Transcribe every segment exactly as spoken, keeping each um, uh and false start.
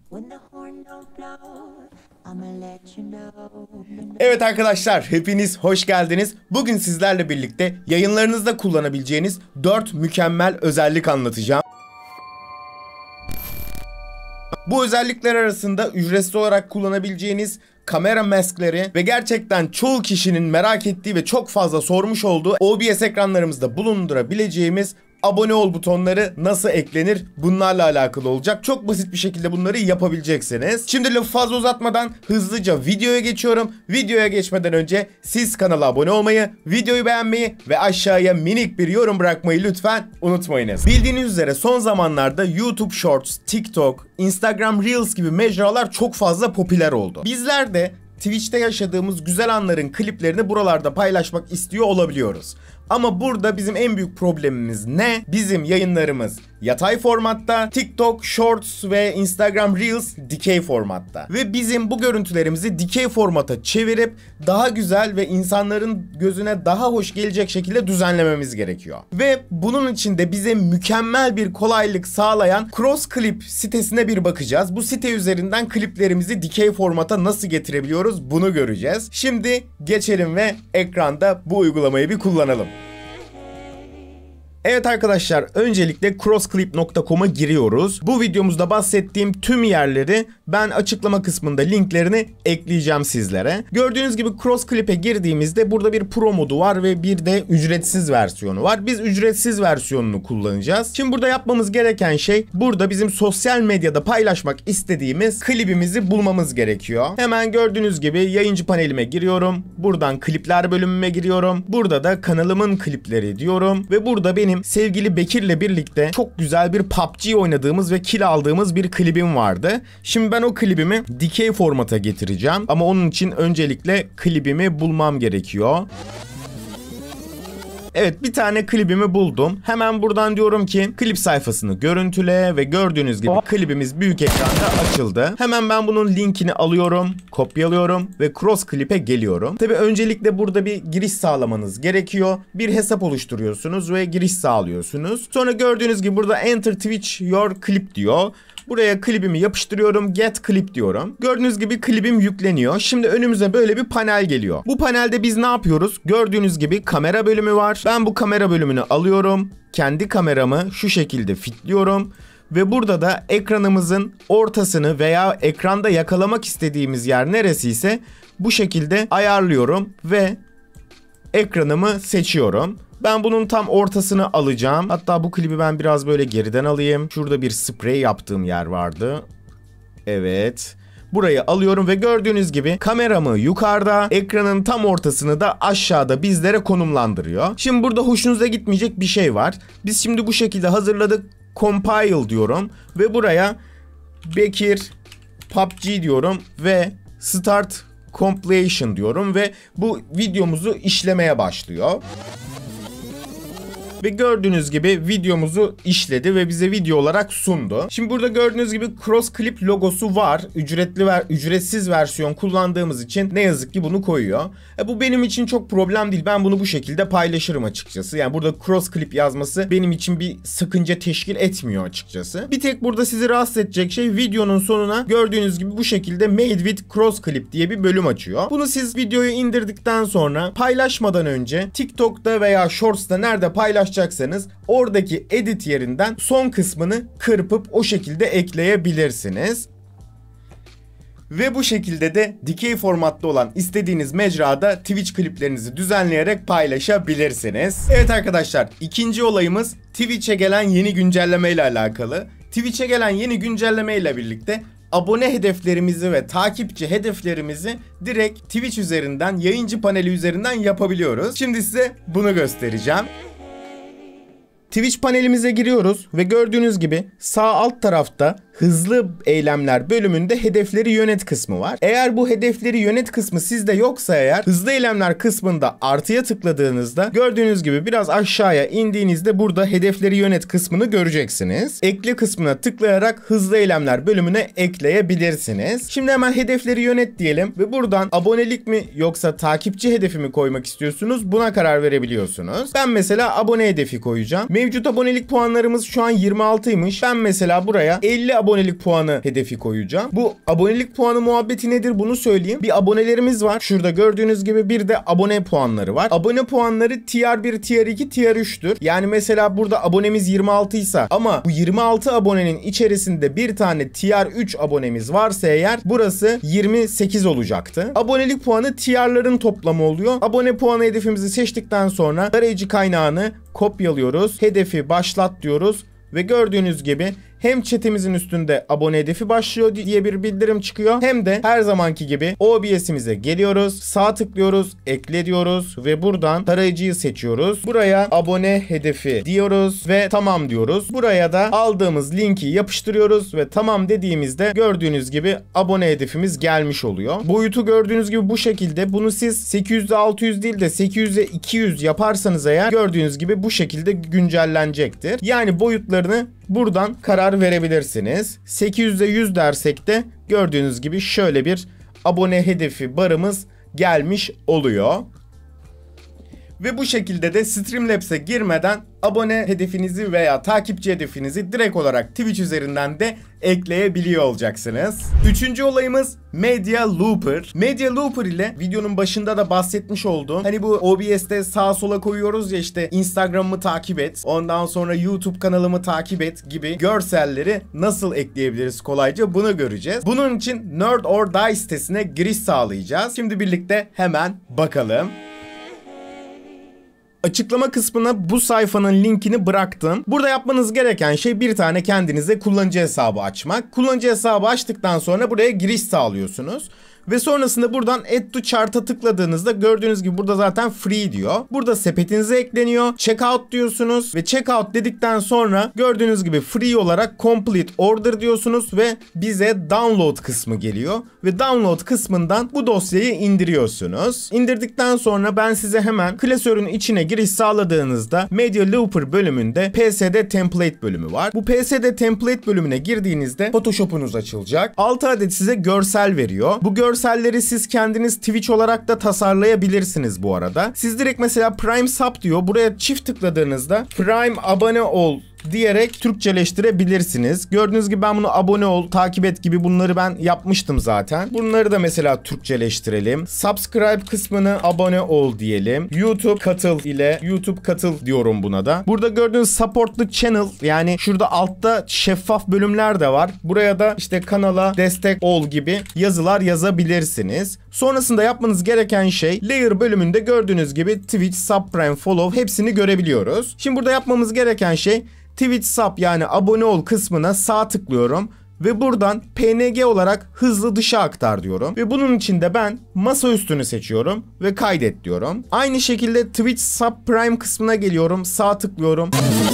Evet arkadaşlar, hepiniz hoş geldiniz. Bugün sizlerle birlikte yayınlarınızda kullanabileceğiniz dört mükemmel özellik anlatacağım. Bu özellikler arasında ücretsiz olarak kullanabileceğiniz kamera maskleri ve gerçekten çoğu kişinin merak ettiği ve çok fazla sormuş olduğu O B S ekranlarımızda bulundurabileceğimiz abone ol butonları nasıl eklenir, bunlarla alakalı olacak. Çok basit bir şekilde bunları yapabileceksiniz. Şimdi lafı fazla uzatmadan hızlıca videoya geçiyorum. Videoya geçmeden önce siz kanala abone olmayı, videoyu beğenmeyi ve aşağıya minik bir yorum bırakmayı lütfen unutmayınız. Bildiğiniz üzere son zamanlarda YouTube Shorts, TikTok, Instagram Reels gibi mecralar çok fazla popüler oldu. Bizler de Twitch'te yaşadığımız güzel anların kliplerini buralarda paylaşmak istiyor olabiliyoruz. Ama burada bizim en büyük problemimiz ne? Bizim yayınlarımız yatay formatta, TikTok Shorts ve Instagram Reels dikey formatta. Ve bizim bu görüntülerimizi dikey formata çevirip daha güzel ve insanların gözüne daha hoş gelecek şekilde düzenlememiz gerekiyor. Ve bunun için de bize mükemmel bir kolaylık sağlayan CrossClip sitesine bir bakacağız. Bu site üzerinden kliplerimizi dikey formata nasıl getirebiliyoruz bunu göreceğiz. Şimdi geçelim ve ekranda bu uygulamayı bir kullanalım. Evet arkadaşlar, öncelikle crossclip nokta com'a giriyoruz. Bu videomuzda bahsettiğim tüm yerleri ben açıklama kısmında linklerini ekleyeceğim sizlere. Gördüğünüz gibi CrossClip'e girdiğimizde burada bir pro modu var ve bir de ücretsiz versiyonu var. Biz ücretsiz versiyonunu kullanacağız. Şimdi burada yapmamız gereken şey, burada bizim sosyal medyada paylaşmak istediğimiz klibimizi bulmamız gerekiyor. Hemen gördüğünüz gibi yayıncı panelime giriyorum. Buradan klipler bölümüme giriyorum. Burada da kanalımın klipleri diyorum ve burada benim Benim sevgili Bekir'le birlikte çok güzel bir P U B G oynadığımız ve kill aldığımız bir klibim vardı. Şimdi ben o klibimi dikey formata getireceğim. Ama onun için öncelikle klibimi bulmam gerekiyor. Evet, bir tane klibimi buldum. Hemen buradan diyorum ki klip sayfasını görüntüle ve gördüğünüz gibi klibimiz büyük ekranda açıldı. Hemen ben bunun linkini alıyorum, kopyalıyorum ve CrossClip'e geliyorum. Tabii öncelikle burada bir giriş sağlamanız gerekiyor. Bir hesap oluşturuyorsunuz ve giriş sağlıyorsunuz. Sonra gördüğünüz gibi burada Enter Twitch Your Clip diyor. Buraya klibimi yapıştırıyorum. Get Clip diyorum. Gördüğünüz gibi klibim yükleniyor. Şimdi önümüze böyle bir panel geliyor. Bu panelde biz ne yapıyoruz? Gördüğünüz gibi kamera bölümü var. Ben bu kamera bölümünü alıyorum. Kendi kameramı şu şekilde fitliyorum. Ve burada da ekranımızın ortasını veya ekranda yakalamak istediğimiz yer neresiyse bu şekilde ayarlıyorum ve ekranımı seçiyorum. Ben bunun tam ortasını alacağım. Hatta bu klibi ben biraz böyle geriden alayım. Şurada bir sprey yaptığım yer vardı. Evet. Burayı alıyorum ve gördüğünüz gibi kameramı yukarıda, ekranın tam ortasını da aşağıda bizlere konumlandırıyor. Şimdi burada hoşunuza gitmeyecek bir şey var. Biz şimdi bu şekilde hazırladık. Compile diyorum ve buraya Bekir P U B G diyorum ve Start Compilation diyorum ve bu videomuzu işlemeye başlıyor. Ve gördüğünüz gibi videomuzu işledi ve bize video olarak sundu. Şimdi burada gördüğünüz gibi CrossClip logosu var. Ücretli ve ücretsiz versiyon kullandığımız için ne yazık ki bunu koyuyor. E bu benim için çok problem değil. Ben bunu bu şekilde paylaşırım açıkçası. Yani burada CrossClip yazması benim için bir sakınca teşkil etmiyor açıkçası. Bir tek burada sizi rahatsız edecek şey, videonun sonuna gördüğünüz gibi bu şekilde Made with CrossClip diye bir bölüm açıyor. Bunu siz videoyu indirdikten sonra paylaşmadan önce TikTok'ta veya Shorts'ta nerede paylaş Paylaşacaksanız oradaki edit yerinden son kısmını kırpıp o şekilde ekleyebilirsiniz. Ve bu şekilde de dikey formatta olan istediğiniz mecrada Twitch kliplerinizi düzenleyerek paylaşabilirsiniz. Evet arkadaşlar, ikinci olayımız Twitch'e gelen yeni güncelleme ile alakalı. Twitch'e gelen yeni güncelleme ile birlikte abone hedeflerimizi ve takipçi hedeflerimizi direkt Twitch üzerinden, yayıncı paneli üzerinden yapabiliyoruz. Şimdi size bunu göstereceğim. Twitch panelimize giriyoruz ve gördüğünüz gibi sağ alt tarafta hızlı eylemler bölümünde hedefleri yönet kısmı var. Eğer bu hedefleri yönet kısmı sizde yoksa eğer, hızlı eylemler kısmında artıya tıkladığınızda gördüğünüz gibi biraz aşağıya indiğinizde burada hedefleri yönet kısmını göreceksiniz. Ekle kısmına tıklayarak hızlı eylemler bölümüne ekleyebilirsiniz. Şimdi hemen hedefleri yönet diyelim ve buradan abonelik mi yoksa takipçi hedefi mi koymak istiyorsunuz, buna karar verebiliyorsunuz. Ben mesela abone hedefi koyacağım. Mevcut abonelik puanlarımız şu an yirmi altıymış. Ben mesela buraya elli abonelik puanı hedefi koyacağım. Bu abonelik puanı muhabbeti nedir bunu söyleyeyim. Bir abonelerimiz var. Şurada gördüğünüz gibi bir de abone puanları var. Abone puanları tier bir, tier iki, tier üç'tür. Yani mesela burada abonemiz yirmi altı ise ama bu yirmi altı abonenin içerisinde bir tane tier üç abonemiz varsa eğer burası yirmi sekiz olacaktı. Abonelik puanı tier'ların toplamı oluyor. Abone puanı hedefimizi seçtikten sonra tarayıcı kaynağını kopyalıyoruz. Hedefi başlat diyoruz ve gördüğünüz gibi hem chatimizin üstünde abone hedefi başlıyor diye bir bildirim çıkıyor. Hem de her zamanki gibi O B S'imize geliyoruz. Sağ tıklıyoruz. Ekle diyoruz. Ve buradan tarayıcıyı seçiyoruz. Buraya abone hedefi diyoruz. Ve tamam diyoruz. Buraya da aldığımız linki yapıştırıyoruz. Ve tamam dediğimizde gördüğünüz gibi abone hedefimiz gelmiş oluyor. Boyutu gördüğünüz gibi bu şekilde. Bunu siz sekiz yüz'e altı yüz değil de sekiz yüz'e iki yüz yaparsanız eğer gördüğünüz gibi bu şekilde güncellenecektir. Yani boyutlarını buradan karar verebilirsiniz. sekiz yüz'e yüz dersek de gördüğünüz gibi şöyle bir abone hedefi barımız gelmiş oluyor. Ve bu şekilde de Streamlabs'e girmeden abone hedefinizi veya takipçi hedefinizi direkt olarak Twitch üzerinden de ekleyebiliyor olacaksınız. Üçüncü olayımız Media Looper. Media Looper ile videonun başında da bahsetmiş olduğum hani bu O B S'te sağa sola koyuyoruz ya işte Instagram'ımı takip et, ondan sonra YouTube kanalımı takip et gibi görselleri nasıl ekleyebiliriz kolayca bunu göreceğiz. Bunun için Nerd or Die sitesine giriş sağlayacağız. Şimdi birlikte hemen bakalım. Açıklama kısmına bu sayfanın linkini bıraktım. Burada yapmanız gereken şey bir tane kendinize kullanıcı hesabı açmak. Kullanıcı hesabı açtıktan sonra buraya giriş sağlıyorsunuz. Ve sonrasında buradan Add to Chart'a tıkladığınızda gördüğünüz gibi burada zaten free diyor. Burada sepetinize ekleniyor. Checkout diyorsunuz ve checkout dedikten sonra gördüğünüz gibi free olarak complete order diyorsunuz ve bize download kısmı geliyor. Ve download kısmından bu dosyayı indiriyorsunuz. İndirdikten sonra ben size hemen klasörün içine giriş sağladığınızda Media Looper bölümünde P S D template bölümü var. Bu P S D template bölümüne girdiğinizde Photoshop'unuz açılacak. altı adet size görsel veriyor. Bu görsel Görselleri siz kendiniz Twitch olarak da tasarlayabilirsiniz bu arada. Siz direkt mesela Prime Sub diyor. Buraya çift tıkladığınızda Prime abone ol diyerek Türkçeleştirebilirsiniz. Gördüğünüz gibi ben bunu abone ol, takip et gibi bunları ben yapmıştım zaten. Bunları da mesela Türkçeleştirelim. Subscribe kısmını abone ol diyelim. YouTube katıl ile YouTube katıl diyorum buna da. Burada gördüğünüz support the channel yani şurada altta şeffaf bölümler de var. Buraya da işte kanala destek ol gibi yazılar yazabilirsiniz. Sonrasında yapmanız gereken şey layer bölümünde gördüğünüz gibi Twitch, Subprime, Follow hepsini görebiliyoruz. Şimdi burada yapmamız gereken şey Twitch Sub yani abone ol kısmına sağ tıklıyorum ve buradan P N G olarak hızlı dışa aktar diyorum. Ve bunun için de ben masaüstünü seçiyorum ve kaydet diyorum. Aynı şekilde Twitch Subprime kısmına geliyorum, sağ tıklıyorum.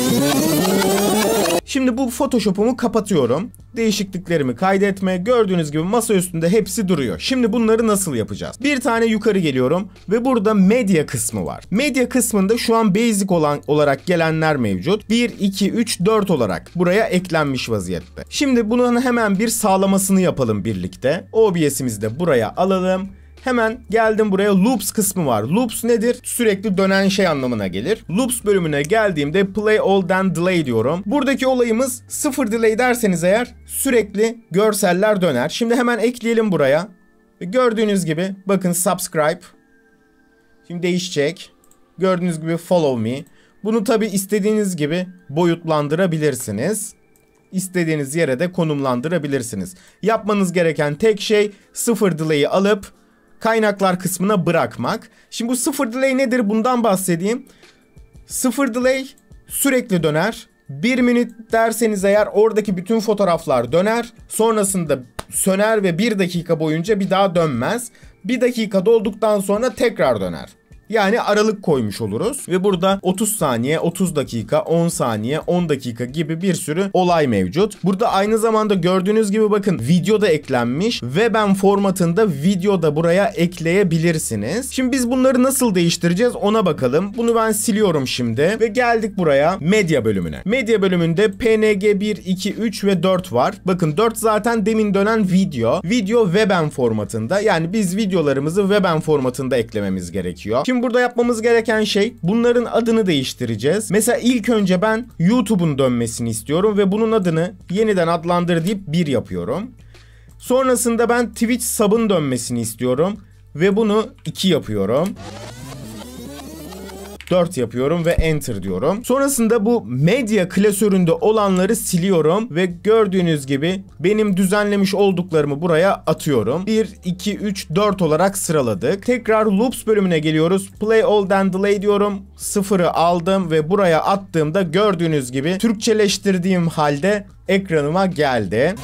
Şimdi bu Photoshop'umu kapatıyorum. Değişikliklerimi kaydetme. Gördüğünüz gibi masa üstünde hepsi duruyor. Şimdi bunları nasıl yapacağız? Bir tane yukarı geliyorum ve burada medya kısmı var. Medya kısmında şu an basic olan olarak gelenler mevcut. bir, iki, üç, dört olarak buraya eklenmiş vaziyette. Şimdi bunun hemen bir sağlamasını yapalım birlikte. O B S'imizi de buraya alalım. Hemen geldim buraya loops kısmı var. Loops nedir? Sürekli dönen şey anlamına gelir. Loops bölümüne geldiğimde play all then delay diyorum. Buradaki olayımız sıfır delay derseniz eğer sürekli görseller döner. Şimdi hemen ekleyelim buraya. Gördüğünüz gibi bakın subscribe. Şimdi değişecek. Gördüğünüz gibi follow me. Bunu tabi istediğiniz gibi boyutlandırabilirsiniz. İstediğiniz yere de konumlandırabilirsiniz. Yapmanız gereken tek şey sıfır delay'i alıp kaynaklar kısmına bırakmak. Şimdi bu sıfır delay nedir? Bundan bahsedeyim. Sıfır delay sürekli döner. Bir minut derseniz eğer oradaki bütün fotoğraflar döner. Sonrasında söner ve bir dakika boyunca bir daha dönmez. Bir dakika dolduktan sonra tekrar döner. Yani aralık koymuş oluruz ve burada otuz saniye, otuz dakika, on saniye, on dakika gibi bir sürü olay mevcut. Burada aynı zamanda gördüğünüz gibi bakın video da eklenmiş ve ben formatında video da buraya ekleyebilirsiniz. Şimdi biz bunları nasıl değiştireceğiz ona bakalım. Bunu ben siliyorum şimdi ve geldik buraya medya bölümüne. Medya bölümünde P N G bir, iki, üç ve dört var. Bakın dört zaten demin dönen video. Video W B M formatında yani biz videolarımızı W B M formatında eklememiz gerekiyor. Şimdi Şimdi burada yapmamız gereken şey, bunların adını değiştireceğiz. Mesela ilk önce ben YouTube'un dönmesini istiyorum ve bunun adını yeniden adlandır deyip bir yapıyorum. Sonrasında ben Twitch sub'ın dönmesini istiyorum ve bunu iki yapıyorum. dört yapıyorum ve enter diyorum. Sonrasında bu medya klasöründe olanları siliyorum ve gördüğünüz gibi benim düzenlemiş olduklarımı buraya atıyorum. bir, iki, üç, dört olarak sıraladık. Tekrar loops bölümüne geliyoruz. Play all then delay diyorum. sıfırı aldım ve buraya attığımda gördüğünüz gibi Türkçeleştirdiğim halde ekranıma geldi.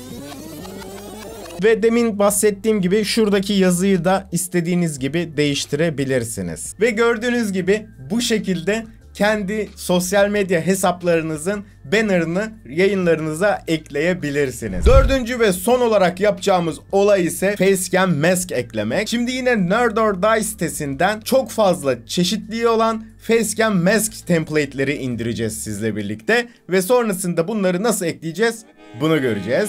Ve demin bahsettiğim gibi şuradaki yazıyı da istediğiniz gibi değiştirebilirsiniz. Ve gördüğünüz gibi bu şekilde kendi sosyal medya hesaplarınızın bannerını yayınlarınıza ekleyebilirsiniz. Dördüncü ve son olarak yapacağımız olay ise Facecam Mask eklemek. Şimdi yine Nerd or Die sitesinden çok fazla çeşitliği olan Facecam Mask template'leri indireceğiz sizle birlikte. Ve sonrasında bunları nasıl ekleyeceğiz? Bunu göreceğiz.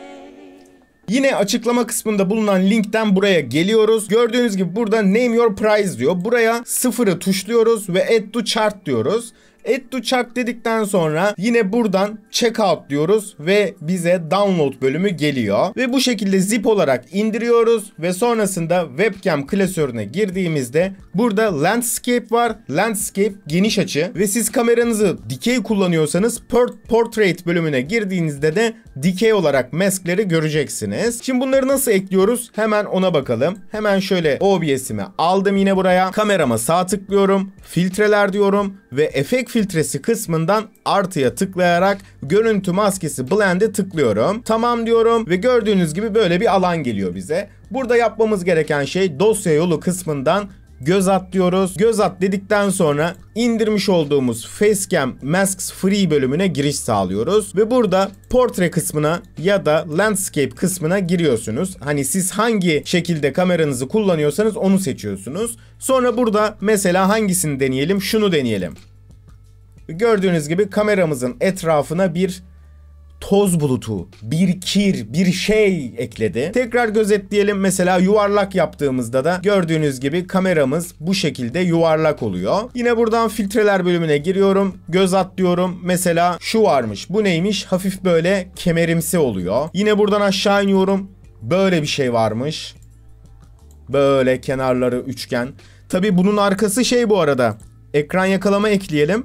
Yine açıklama kısmında bulunan linkten buraya geliyoruz. Gördüğünüz gibi burada name your price diyor. Buraya sıfırı tuşluyoruz ve add to chart diyoruz. Add to chart dedikten sonra yine buradan checkout diyoruz ve bize download bölümü geliyor. Ve bu şekilde zip olarak indiriyoruz ve sonrasında webcam klasörüne girdiğimizde burada landscape var. Landscape geniş açı ve siz kameranızı dikey kullanıyorsanız portrait bölümüne girdiğinizde de dikey olarak maskleri göreceksiniz. Şimdi bunları nasıl ekliyoruz? Hemen ona bakalım. Hemen şöyle O B S'imi aldım yine buraya. Kamerama sağ tıklıyorum. Filtreler diyorum ve efekt filtresi kısmından artıya tıklayarak görüntü maskesi blend'e tıklıyorum. Tamam diyorum ve gördüğünüz gibi böyle bir alan geliyor bize. Burada yapmamız gereken şey dosya yolu kısmından göz at diyoruz. Göz at dedikten sonra indirmiş olduğumuz Facecam Masks Free bölümüne giriş sağlıyoruz. Ve burada portre kısmına ya da landscape kısmına giriyorsunuz. Hani siz hangi şekilde kameranızı kullanıyorsanız onu seçiyorsunuz. Sonra burada mesela hangisini deneyelim? Şunu deneyelim. Gördüğünüz gibi kameramızın etrafına bir toz bulutu, bir kir, bir şey ekledi. Tekrar gözetleyelim. Mesela yuvarlak yaptığımızda da gördüğünüz gibi kameramız bu şekilde yuvarlak oluyor. Yine buradan filtreler bölümüne giriyorum. Göz at diyorum. Mesela şu varmış. Bu neymiş? Hafif böyle kemerimsi oluyor. Yine buradan aşağı iniyorum. Böyle bir şey varmış. Böyle kenarları üçgen. Tabii bunun arkası şey bu arada. Ekran yakalama ekleyelim.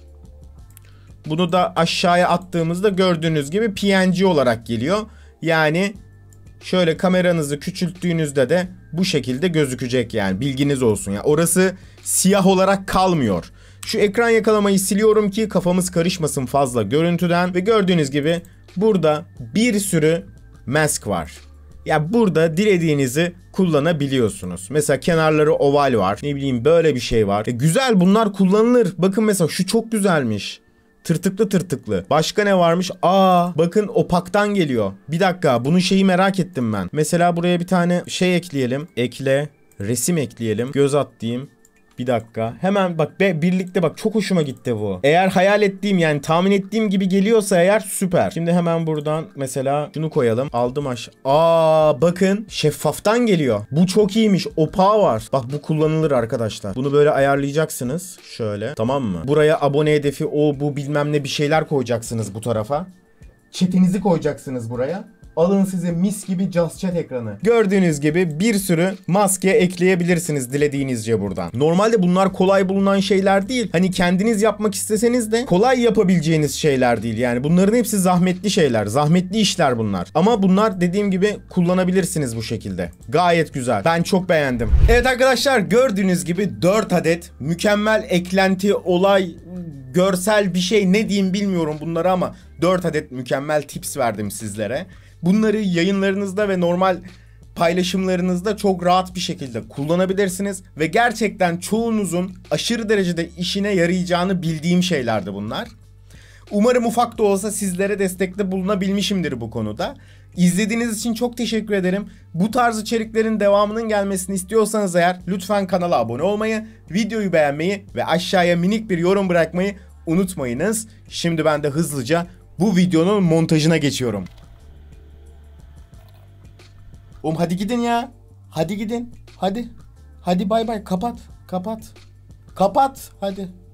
Bunu da aşağıya attığımızda gördüğünüz gibi P N G olarak geliyor. Yani şöyle kameranızı küçülttüğünüzde de bu şekilde gözükecek yani bilginiz olsun. Yani orası siyah olarak kalmıyor. Şu ekran yakalamayı siliyorum ki kafamız karışmasın fazla görüntüden. Ve gördüğünüz gibi burada bir sürü mask var. Ya burada dilediğinizi kullanabiliyorsunuz. Mesela kenarları oval var. Ne bileyim böyle bir şey var. E güzel, bunlar kullanılır. Bakın mesela şu çok güzelmiş. Tırtıklı tırtıklı. Başka ne varmış? Aa, bakın opaktan geliyor. Bir dakika, bunun şeyi merak ettim ben. Mesela buraya bir tane şey ekleyelim. Ekle. Resim ekleyelim. Göz at diyeyim. Bir dakika. Hemen bak be, birlikte bak, çok hoşuma gitti bu. Eğer hayal ettiğim, yani tahmin ettiğim gibi geliyorsa eğer süper. Şimdi hemen buradan mesela şunu koyalım. Aldım aşağı. Aa, bakın şeffaftan geliyor. Bu çok iyiymiş. Opağı var. Bak bu kullanılır arkadaşlar. Bunu böyle ayarlayacaksınız. Şöyle. Tamam mı? Buraya abone hedefi, o bu bilmem ne bir şeyler koyacaksınız bu tarafa. Chat'inizi koyacaksınız buraya. Alın size mis gibi Just Chat ekranı. Gördüğünüz gibi bir sürü maske ekleyebilirsiniz dilediğinizce buradan. Normalde bunlar kolay bulunan şeyler değil. Hani kendiniz yapmak isteseniz de kolay yapabileceğiniz şeyler değil. Yani bunların hepsi zahmetli şeyler. Zahmetli işler bunlar. Ama bunlar dediğim gibi kullanabilirsiniz bu şekilde. Gayet güzel. Ben çok beğendim. Evet arkadaşlar, gördüğünüz gibi dört adet mükemmel eklenti, olay, görsel bir şey, ne diyeyim bilmiyorum bunları ama dört adet mükemmel tips verdim sizlere. Bunları yayınlarınızda ve normal paylaşımlarınızda çok rahat bir şekilde kullanabilirsiniz. Ve gerçekten çoğunuzun aşırı derecede işine yarayacağını bildiğim şeylerdi bunlar. Umarım ufak da olsa sizlere destekte bulunabilmişimdir bu konuda. İzlediğiniz için çok teşekkür ederim. Bu tarz içeriklerin devamının gelmesini istiyorsanız eğer lütfen kanala abone olmayı, videoyu beğenmeyi ve aşağıya minik bir yorum bırakmayı unutmayınız. Şimdi ben de hızlıca bu videonun montajına geçiyorum. Oğlum hadi gidin ya. Hadi gidin. Hadi. Hadi bay bay. Kapat. Kapat. Kapat hadi.